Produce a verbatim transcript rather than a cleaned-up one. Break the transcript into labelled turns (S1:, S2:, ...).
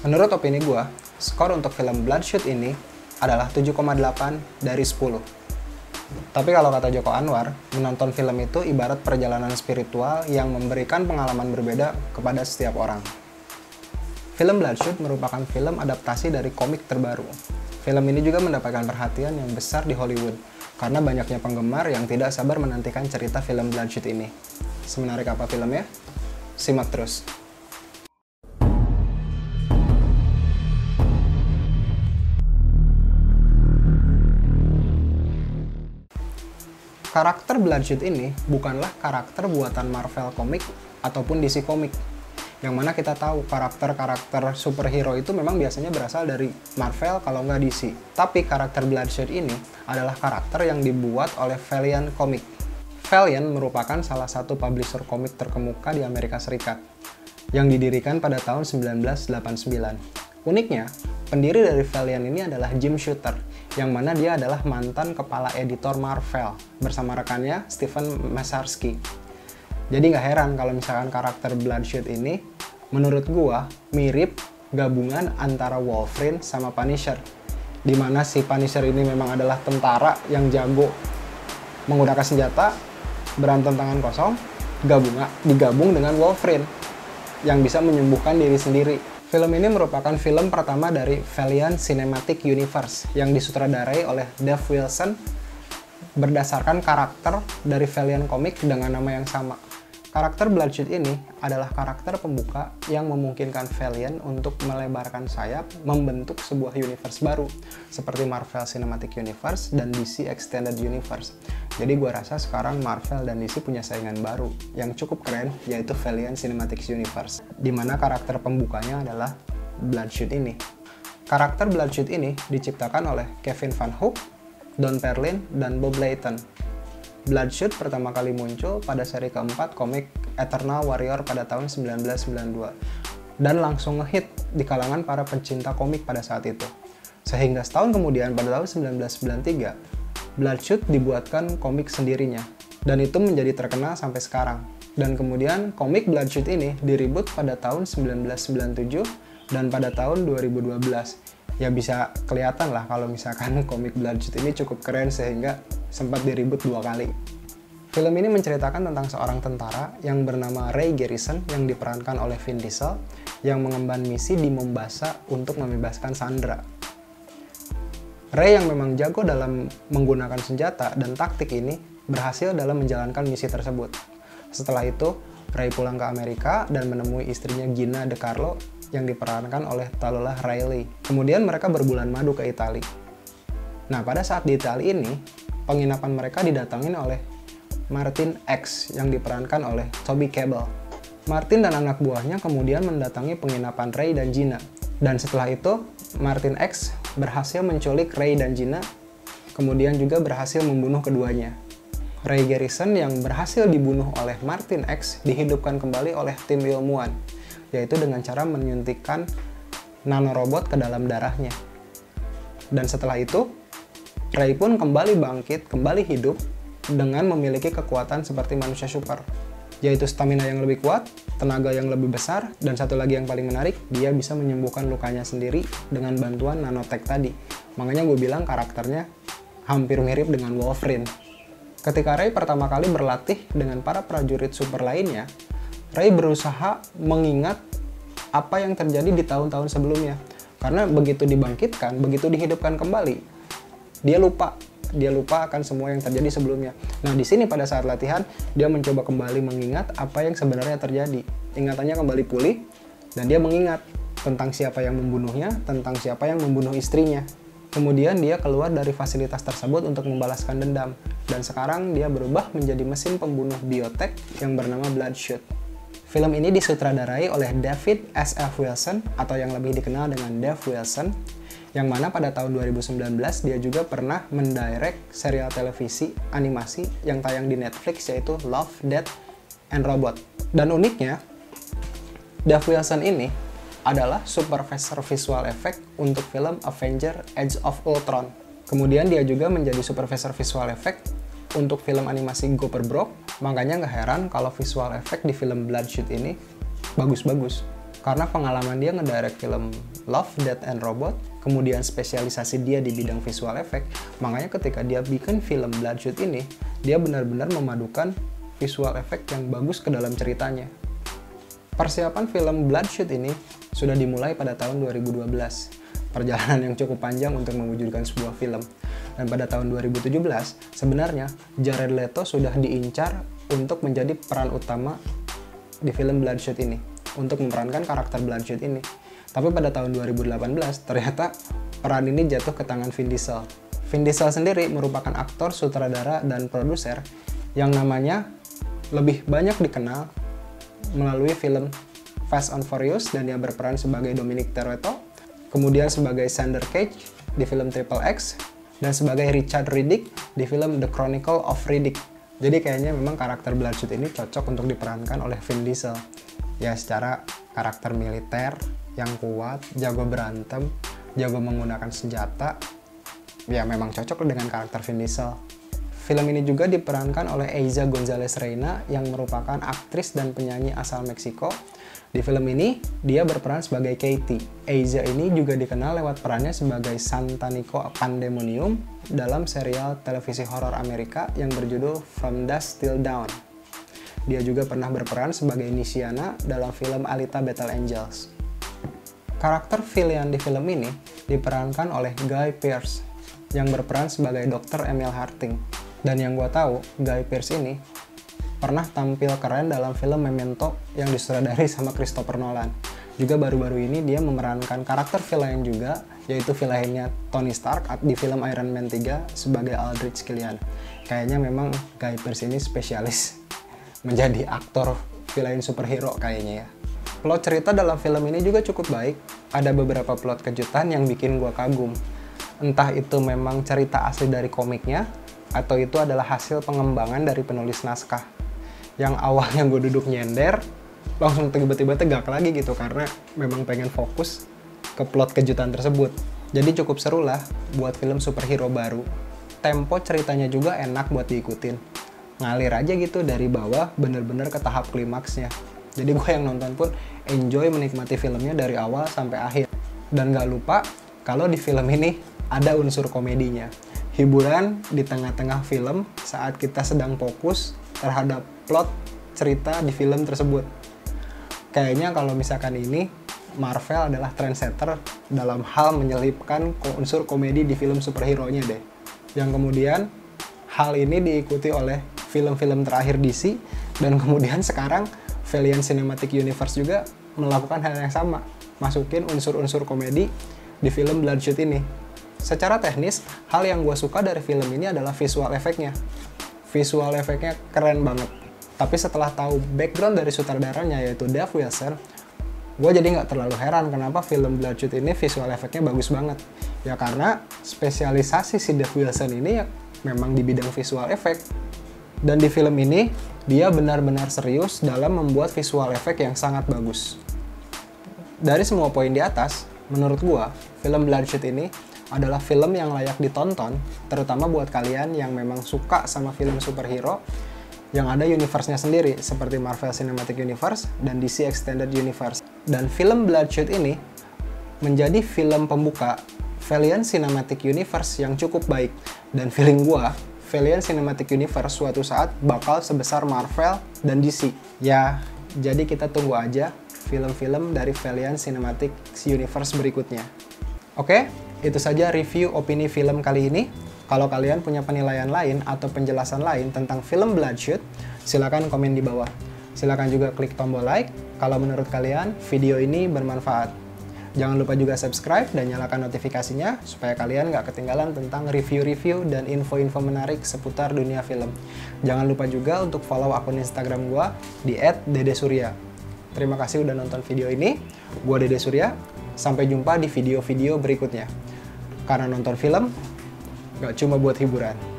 S1: Menurut opini gue, skor untuk film Bloodshot ini adalah tujuh koma delapan dari sepuluh. Tapi kalau kata Joko Anwar, menonton film itu ibarat perjalanan spiritual yang memberikan pengalaman berbeda kepada setiap orang. Film Bloodshot merupakan film adaptasi dari komik terbaru. Film ini juga mendapatkan perhatian yang besar di Hollywood, karena banyaknya penggemar yang tidak sabar menantikan cerita film Bloodshot ini. Semenarik apa filmnya? Simak terus. Karakter Bloodshot ini bukanlah karakter buatan Marvel Comics ataupun D C Comics. Yang mana kita tahu karakter-karakter superhero itu memang biasanya berasal dari Marvel kalau nggak D C. Tapi karakter Bloodshot ini adalah karakter yang dibuat oleh Valiant Comics. Valiant merupakan salah satu publisher komik terkemuka di Amerika Serikat yang didirikan pada tahun seribu sembilan ratus delapan puluh sembilan. Uniknya, pendiri dari Valiant ini adalah Jim Shooter, yang mana dia adalah mantan kepala editor Marvel bersama rekannya Stephen Massarsky. Jadi nggak heran kalau misalkan karakter Bloodshot ini menurut gua mirip gabungan antara Wolverine sama Punisher, dimana si Punisher ini memang adalah tentara yang jago menggunakan senjata, berantem tangan kosong, gabungan digabung dengan Wolverine yang bisa menyembuhkan diri sendiri. Film ini merupakan film pertama dari Valiant Cinematic Universe yang disutradarai oleh Dave Wilson berdasarkan karakter dari Valiant Comics dengan nama yang sama. Karakter Bloodshot ini adalah karakter pembuka yang memungkinkan Valiant untuk melebarkan sayap membentuk sebuah universe baru seperti Marvel Cinematic Universe dan D C Extended Universe. Jadi gue rasa sekarang Marvel dan D C punya saingan baru yang cukup keren, yaitu Valiant Cinematic Universe, di mana karakter pembukanya adalah Bloodshot ini. Karakter Bloodshot ini diciptakan oleh Kevin Van Hook, Don Perlin, dan Bob Layton. Bloodshot pertama kali muncul pada seri keempat komik Eternal Warrior pada tahun seribu sembilan ratus sembilan puluh dua dan langsung ngehit di kalangan para pencinta komik pada saat itu. Sehingga setahun kemudian pada tahun seribu sembilan ratus sembilan puluh tiga, Bloodshot dibuatkan komik sendirinya dan itu menjadi terkenal sampai sekarang. Dan kemudian komik Bloodshot ini direboot pada tahun seribu sembilan ratus sembilan puluh tujuh dan pada tahun dua ribu dua belas. Ya bisa kelihatan lah kalau misalkan komik Bloodshot ini cukup keren sehingga sempat direboot dua kali. Film ini menceritakan tentang seorang tentara yang bernama Ray Garrison yang diperankan oleh Vin Diesel yang mengemban misi di Mombasa untuk membebaskan Sandra. Ray yang memang jago dalam menggunakan senjata dan taktik ini berhasil dalam menjalankan misi tersebut. Setelah itu, Ray pulang ke Amerika dan menemui istrinya Gina DeCarlo yang diperankan oleh Talulah Riley. Kemudian mereka berbulan madu ke Italia. Nah, pada saat di Italia ini, penginapan mereka didatangin oleh Martin X yang diperankan oleh Toby Kebbell. Martin dan anak buahnya kemudian mendatangi penginapan Ray dan Gina. Dan setelah itu, Martin X berhasil menculik Ray dan Gina, kemudian juga berhasil membunuh keduanya. Ray Garrison yang berhasil dibunuh oleh Martin X dihidupkan kembali oleh tim ilmuwan, yaitu dengan cara menyuntikkan nanorobot ke dalam darahnya. Dan setelah itu, Ray pun kembali bangkit, kembali hidup dengan memiliki kekuatan seperti manusia super, yaitu stamina yang lebih kuat, tenaga yang lebih besar, dan satu lagi yang paling menarik, dia bisa menyembuhkan lukanya sendiri dengan bantuan nanotech tadi. Makanya gue bilang karakternya hampir mirip dengan Wolverine. Ketika Ray pertama kali berlatih dengan para prajurit super lainnya, Ray berusaha mengingat apa yang terjadi di tahun-tahun sebelumnya. Karena begitu dibangkitkan, begitu dihidupkan kembali, dia lupa. Dia lupa akan semua yang terjadi sebelumnya. Nah, di sini pada saat latihan, dia mencoba kembali mengingat apa yang sebenarnya terjadi. Ingatannya kembali pulih, dan dia mengingat tentang siapa yang membunuhnya, tentang siapa yang membunuh istrinya. Kemudian dia keluar dari fasilitas tersebut untuk membalaskan dendam. Dan sekarang dia berubah menjadi mesin pembunuh biotech yang bernama Bloodshot. Film ini disutradarai oleh David S F Wilson atau yang lebih dikenal dengan Dave Wilson, yang mana pada tahun dua ribu sembilan belas dia juga pernah mendirect serial televisi animasi yang tayang di Netflix yaitu Love, Death, and Robot. Dan uniknya, Dave Wilson ini adalah supervisor visual effect untuk film Avengers Age of Ultron. Kemudian dia juga menjadi supervisor visual effect untuk film animasi Go Per Broke, makanya nggak heran kalau visual effect di film Bloodshot ini bagus-bagus. Karena pengalaman dia ngedirect film Love, Death and Robot, kemudian spesialisasi dia di bidang visual effect, makanya ketika dia bikin film Bloodshot ini, dia benar-benar memadukan visual effect yang bagus ke dalam ceritanya. Persiapan film Bloodshot ini sudah dimulai pada tahun dua ribu dua belas, perjalanan yang cukup panjang untuk mewujudkan sebuah film. Dan pada tahun dua ribu tujuh belas, sebenarnya Jared Leto sudah diincar untuk menjadi peran utama di film Bloodshot ini, untuk memerankan karakter Bloodshot ini. Tapi pada tahun dua ribu delapan belas, ternyata peran ini jatuh ke tangan Vin Diesel. Vin Diesel sendiri merupakan aktor, sutradara, dan produser yang namanya lebih banyak dikenal melalui film Fast and Furious, dan dia berperan sebagai Dominic Toretto, kemudian sebagai Xander Cage di film Triple X, dan sebagai Richard Riddick di film The Chronicle of Riddick. Jadi kayaknya memang karakter Bloodshot ini cocok untuk diperankan oleh Vin Diesel. Ya, secara karakter militer yang kuat, jago berantem, jago menggunakan senjata, ya memang cocok dengan karakter Vin Diesel. Film ini juga diperankan oleh Eiza González Reina yang merupakan aktris dan penyanyi asal Meksiko. Di film ini, dia berperan sebagai Katie. Eiza ini juga dikenal lewat perannya sebagai Santanico Pandemonium dalam serial televisi horor Amerika yang berjudul From Dusk Till Dawn. Dia juga pernah berperan sebagai Nisiana dalam film Alita Battle Angels. Karakter villain di film ini diperankan oleh Guy Pearce yang berperan sebagai dokter Emil Harting. Dan yang gue tahu, Guy Pearce ini pernah tampil keren dalam film Memento yang disutradari sama Christopher Nolan. Juga baru-baru ini dia memerankan karakter villain juga, yaitu villainnya Tony Stark di film Iron Man tiga sebagai Aldrich Killian. Kayaknya memang Guy Pearce ini spesialis menjadi aktor villain superhero kayaknya ya. Plot cerita dalam film ini juga cukup baik. Ada beberapa plot kejutan yang bikin gue kagum. Entah itu memang cerita asli dari komiknya, atau itu adalah hasil pengembangan dari penulis naskah. Yang awalnya gue duduk nyender, langsung tiba-tiba tegak lagi gitu, karena memang pengen fokus ke plot kejutan tersebut. Jadi cukup seru lah buat film superhero baru. Tempo ceritanya juga enak buat diikutin. Ngalir aja gitu dari bawah, bener-bener ke tahap klimaksnya. Jadi gue yang nonton pun enjoy menikmati filmnya dari awal sampai akhir. Dan gak lupa, kalau di film ini ada unsur komedinya. Hiburan di tengah-tengah film saat kita sedang fokus terhadap plot cerita di film tersebut. Kayaknya kalau misalkan ini, Marvel adalah trendsetter dalam hal menyelipkan unsur komedi di film superhero-nya deh. Yang kemudian, hal ini diikuti oleh film-film terakhir D C, dan kemudian sekarang Valiant Cinematic Universe juga melakukan hal yang sama, masukin unsur-unsur komedi di film Bloodshot ini. Secara teknis, hal yang gue suka dari film ini adalah visual efeknya. Visual efeknya keren banget. Tapi setelah tahu background dari sutradaranya yaitu Dave Wilson, gue jadi nggak terlalu heran kenapa film Bloodshot ini visual efeknya bagus banget. Ya karena spesialisasi si Dave Wilson ini ya memang di bidang visual effect. Dan di film ini, dia benar-benar serius dalam membuat visual effect yang sangat bagus. Dari semua poin di atas, menurut gua, film Bloodshot ini adalah film yang layak ditonton, terutama buat kalian yang memang suka sama film superhero yang ada universe-nya sendiri, seperti Marvel Cinematic Universe dan D C Extended Universe. Dan film Bloodshot ini menjadi film pembuka Valiant Cinematic Universe yang cukup baik. Dan feeling gua, Valiant Cinematic Universe suatu saat bakal sebesar Marvel dan D C. Ya, jadi kita tunggu aja film-film dari Valiant Cinematic Universe berikutnya. Oke, itu saja review opini film kali ini. Kalau kalian punya penilaian lain atau penjelasan lain tentang film Bloodshot, silakan komen di bawah. Silakan juga klik tombol like kalau menurut kalian video ini bermanfaat. Jangan lupa juga subscribe dan nyalakan notifikasinya supaya kalian nggak ketinggalan tentang review-review dan info-info menarik seputar dunia film. Jangan lupa juga untuk follow akun Instagram gua di et dedesurya. Terima kasih udah nonton video ini. Gua Dede Surya. Sampai jumpa di video-video berikutnya. Karena nonton film nggak cuma buat hiburan.